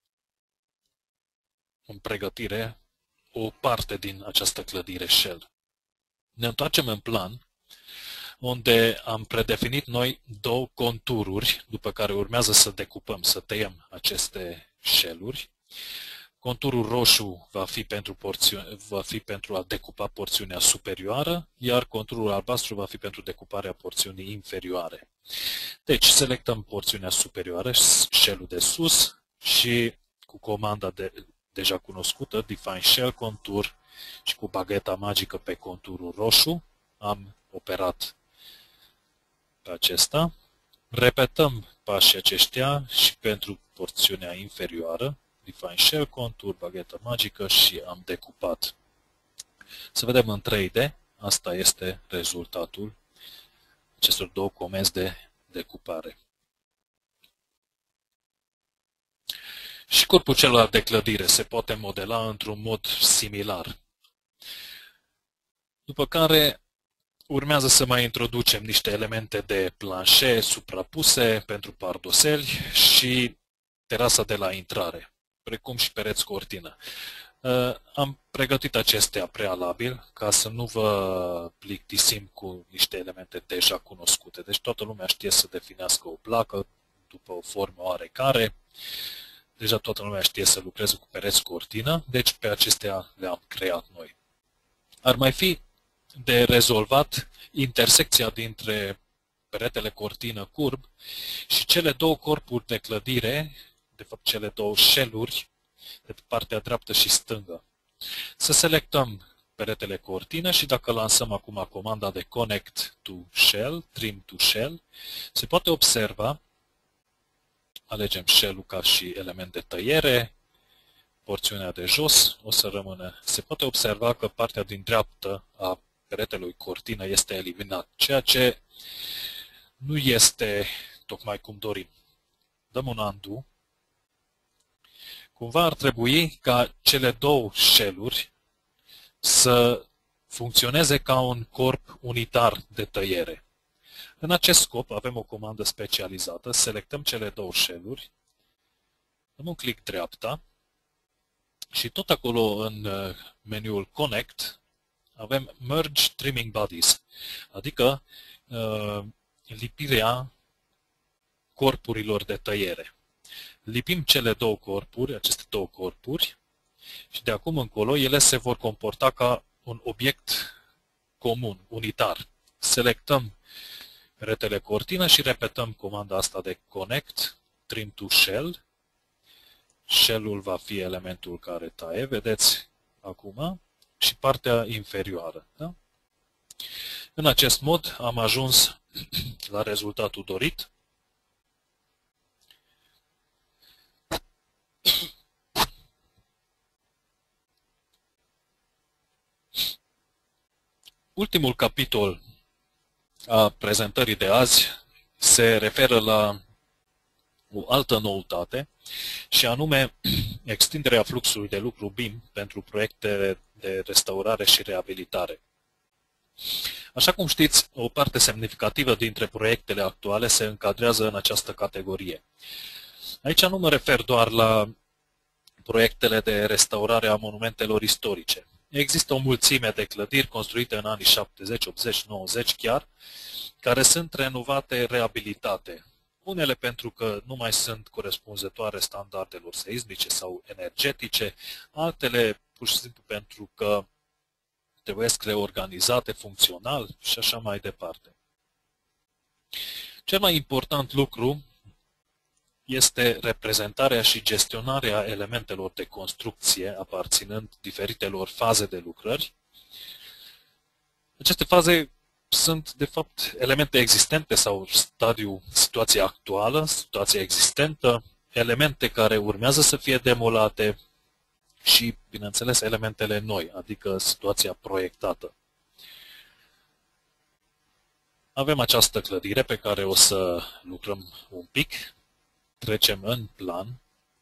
în pregătire o parte din această clădire shell. Ne întoarcem în plan, unde am predefinit noi două contururi, după care urmează să decupăm, să tăiem aceste shell-uri. Conturul roșu va fi pentru a decupa porțiunea superioară, iar conturul albastru va fi pentru decuparea porțiunii inferioare. Deci selectăm porțiunea superioară, shell-ul de sus, și cu comanda deja cunoscută, define shell contour, și cu bagheta magică pe conturul roșu am operat pe acesta. Repetăm pașii aceștia și pentru porțiunea inferioară, define shell contour, bagheta magică, și am decupat. Să vedem în 3D, asta este rezultatul acestor două comenzi de decupare. Și corpul celălalt de clădire se poate modela într-un mod similar. După care urmează să mai introducem niște elemente de planșe suprapuse pentru pardoseli și terasa de la intrare, precum și pereți cortină. Am pregătit acestea prealabil ca să nu vă plictisim cu niște elemente deja cunoscute. Deci toată lumea știe să definească o placă după o formă oarecare. Deja toată lumea știe să lucreze cu pereți cortină, deci pe acestea le-am creat noi. Ar mai fi de rezolvat intersecția dintre peretele cortină curb și cele două corpuri de clădire, de fapt cele două shell-uri, de pe partea dreaptă și stângă. Să selectăm peretele cortină și dacă lansăm acum comanda de Connect to Shell, Trim to Shell, se poate observa alegem shell-ul ca și element de tăiere, porțiunea de jos o să rămână. Se poate observa că partea din dreaptă a peretelui cortină este eliminat, ceea ce nu este tocmai cum dorim. Dăm un undo. Cumva ar trebui ca cele două shell-uri să funcționeze ca un corp unitar de tăiere. În acest scop avem o comandă specializată, selectăm cele două shell-uri, dăm un click dreapta și tot acolo în meniul Connect avem Merge Trimming Bodies, adică lipirea corpurilor de tăiere. Lipim cele două corpuri, aceste două corpuri, și de acum încolo ele se vor comporta ca un obiect comun, unitar. Selectăm peretele cortină și repetăm comanda asta de Connect, Trim to Shell. Shell-ul va fi elementul care taie, vedeți acum, și partea inferioară. Da? În acest mod am ajuns la rezultatul dorit. Ultimul capitol a prezentării de azi se referă la o altă noutate și anume extinderea fluxului de lucru BIM pentru proiecte de restaurare și reabilitare. Așa cum știți, o parte semnificativă dintre proiectele actuale se încadrează în această categorie. Aici nu mă refer doar la proiectele de restaurare a monumentelor istorice. Există o mulțime de clădiri construite în anii 70, 80, 90 chiar, care sunt renovate, reabilitate. Unele pentru că nu mai sunt corespunzătoare standardelor seismice sau energetice, altele pur și simplu pentru că trebuie reorganizate funcțional și așa mai departe. Cel mai important lucru este reprezentarea și gestionarea elementelor de construcție aparținând diferitelor faze de lucrări. Aceste faze sunt, de fapt, elemente existente sau situația actuală, situația existentă, elemente care urmează să fie demolate și, bineînțeles, elementele noi, adică situația proiectată. Avem această clădire pe care o să lucrăm un pic. Trecem în plan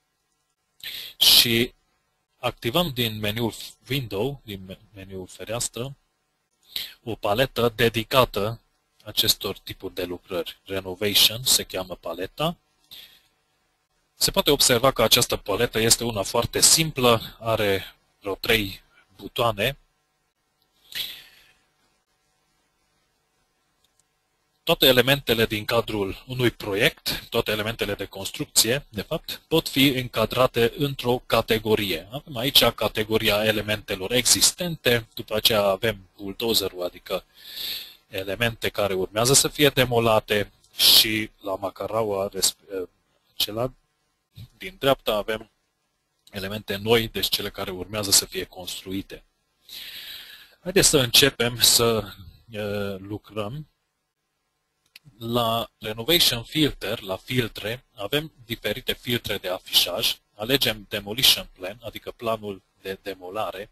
și activăm din meniul Window, din meniul fereastră, o paletă dedicată acestor tipuri de lucrări. Renovation se cheamă paleta. Se poate observa că această paletă este una foarte simplă, are vreo 3 butoane. Toate elementele din cadrul unui proiect, toate elementele de construcție, de fapt, pot fi încadrate într-o categorie. Avem aici categoria elementelor existente, după aceea avem bulldozerul, adică elemente care urmează să fie demolate și la macaraua acela din dreapta avem elemente noi, deci cele care urmează să fie construite. Haideți să începem să lucrăm. La Renovation Filter, la filtre, avem diferite filtre de afișaj. Alegem Demolition Plan, adică planul de demolare,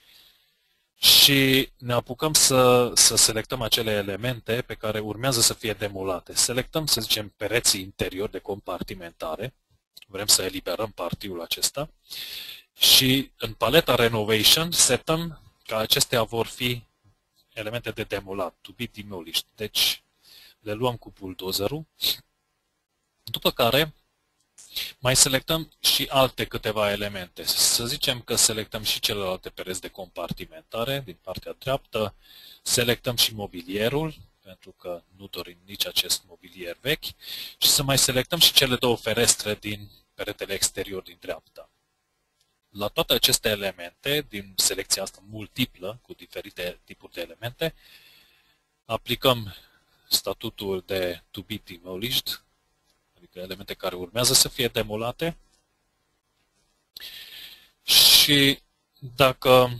și ne apucăm să selectăm acele elemente pe care urmează să fie demolate. Selectăm, să zicem, pereții interiori de compartimentare. Vrem să eliberăm partiul acesta. Și în paleta Renovation setăm că acestea vor fi elemente de demolat, to be demolished. Deci le luăm cu bulldozerul, după care mai selectăm și alte câteva elemente. Să zicem că selectăm și celelalte pereți de compartimentare din partea dreaptă, selectăm și mobilierul, pentru că nu dorim nici acest mobilier vechi, și să mai selectăm și cele două ferestre din peretele exterior din dreapta. La toate aceste elemente, din selecția asta multiplă, cu diferite tipuri de elemente, aplicăm statutul de to be demolished, adică elemente care urmează să fie demolate. Și dacă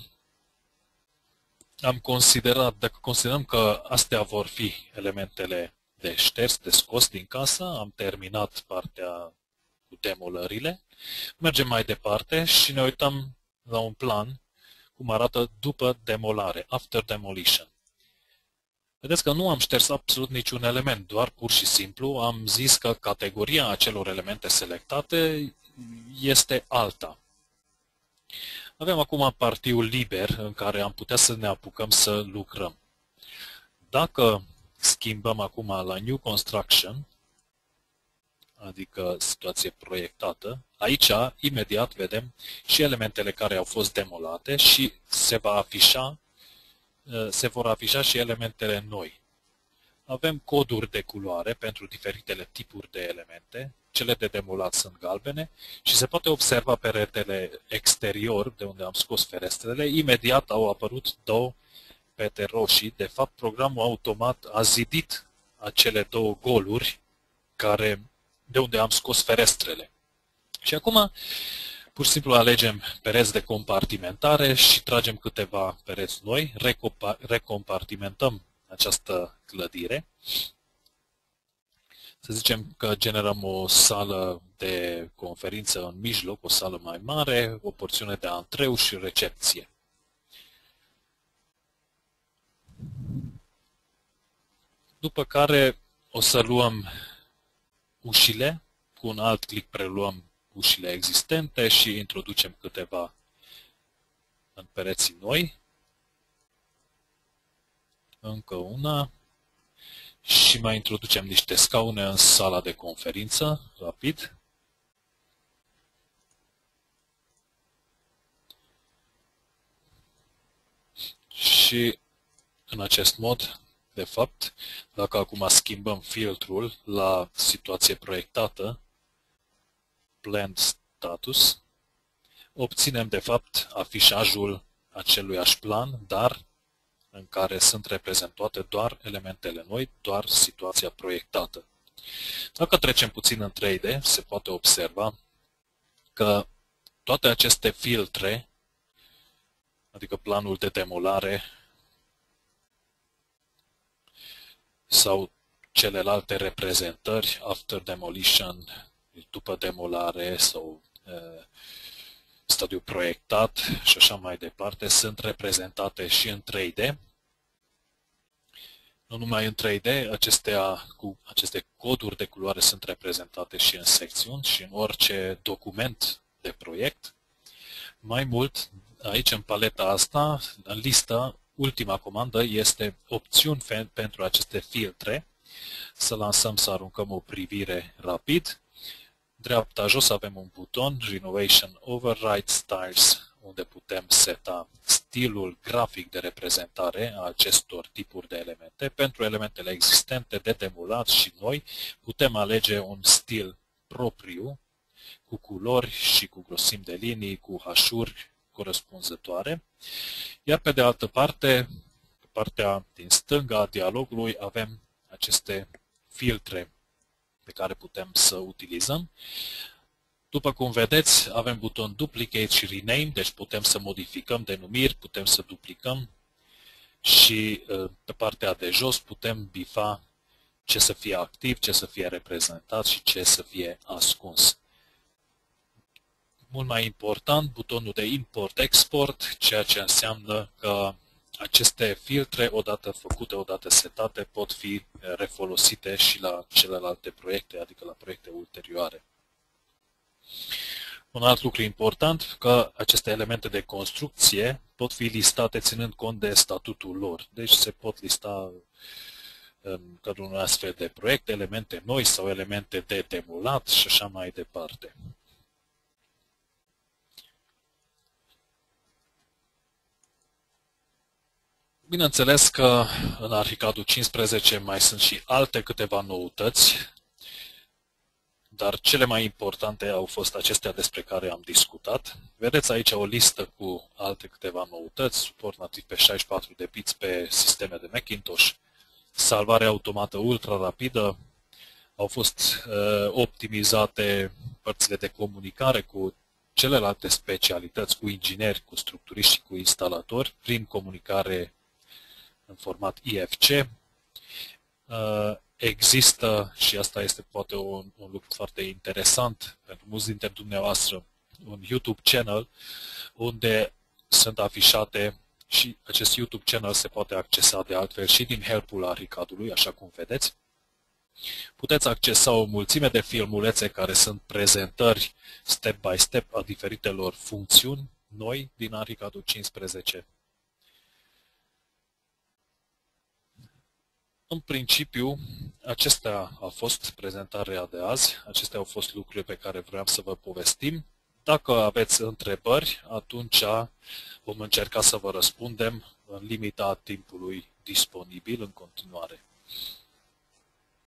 considerăm că astea vor fi elementele de șters, de scos din casă, am terminat partea cu demolările, mergem mai departe și ne uităm la un plan cum arată după demolare, after demolition. Vedeți că nu am șters absolut niciun element, doar pur și simplu am zis că categoria acelor elemente selectate este alta. Avem acum partiul liber în care am putea să ne apucăm să lucrăm. Dacă schimbăm acum la New Construction, adică situație proiectată, aici imediat vedem și elementele care au fost demolate și se vor afișa și elementele noi. Avem coduri de culoare pentru diferitele tipuri de elemente, cele de demolat sunt galbene și se poate observa pe retele exterior, de unde am scos ferestrele, imediat au apărut două pete roșii. De fapt, programul automat a zidit acele două goluri de unde am scos ferestrele. Și acum, pur și simplu alegem pereți de compartimentare și tragem câteva pereți noi, recompartimentăm această clădire. Să zicem că generăm o sală de conferință în mijloc, o sală mai mare, o porțiune de antreu și recepție. După care o să luăm ușile, cu un alt click preluăm ușile existente și introducem câteva în pereții noi. Încă una. Și mai introducem niște scaune în sala de conferință, rapid. Și în acest mod, de fapt, dacă acum schimbăm filtrul la situație proiectată, Blend Status, obținem de fapt afișajul aceluiași plan, dar în care sunt reprezentate doar elementele noi, doar situația proiectată. Dacă trecem puțin în 3D, se poate observa că toate aceste filtre, adică planul de demolare sau celelalte reprezentări, after demolition, după demolare sau stadiu proiectat și așa mai departe, sunt reprezentate și în 3D. Nu numai în 3D, aceste coduri de culoare sunt reprezentate și în secțiuni și în orice document de proiect. Mai mult, aici în paleta asta, în listă, ultima comandă este opțiuni pentru aceste filtre. Să lansăm, să aruncăm o privire rapid. Dreapta jos avem un buton, Renovation Override Styles, unde putem seta stilul grafic de reprezentare a acestor tipuri de elemente. Pentru elementele existente de demolat și noi, putem alege un stil propriu, cu culori și cu grosimi de linii, cu hașuri corespunzătoare. Iar pe de altă parte, pe partea din stânga a dialogului, avem aceste filtre pe care putem să utilizăm. După cum vedeți, avem buton Duplicate și Rename, deci putem să modificăm denumiri, putem să duplicăm și pe partea de jos putem bifa ce să fie activ, ce să fie reprezentat și ce să fie ascuns. Mult mai important, butonul de Import-Export, ceea ce înseamnă că aceste filtre, odată făcute, odată setate, pot fi refolosite și la celelalte proiecte, adică la proiecte ulterioare. Un alt lucru important, că aceste elemente de construcție pot fi listate ținând cont de statutul lor. Deci se pot lista în cadrul unui astfel de proiect elemente noi sau elemente de demolat și așa mai departe. Bineînțeles că în Archicad 15 mai sunt și alte câteva noutăți, dar cele mai importante au fost acestea despre care am discutat. Vedeți aici o listă cu alte câteva noutăți, suport nativ pe 64 de bits pe sisteme de Macintosh, salvare automată ultra rapidă, au fost optimizate părțile de comunicare cu celelalte specialități, cu ingineri, cu structuriști și cu instalatori, prin comunicare în format IFC. există, și asta este poate un lucru foarte interesant pentru mulți dintre dumneavoastră, un YouTube channel unde sunt afișate și acest YouTube channel se poate accesa de altfel și din helpul Aricadului, așa cum vedeți. Puteți accesa o mulțime de filmulețe care sunt prezentări step by step a diferitelor funcțiuni noi din Aricadul 15. În principiu, acestea a fost prezentarea de azi, acestea au fost lucrurile pe care vreau să vă povestim. Dacă aveți întrebări, atunci vom încerca să vă răspundem în limita timpului disponibil în continuare.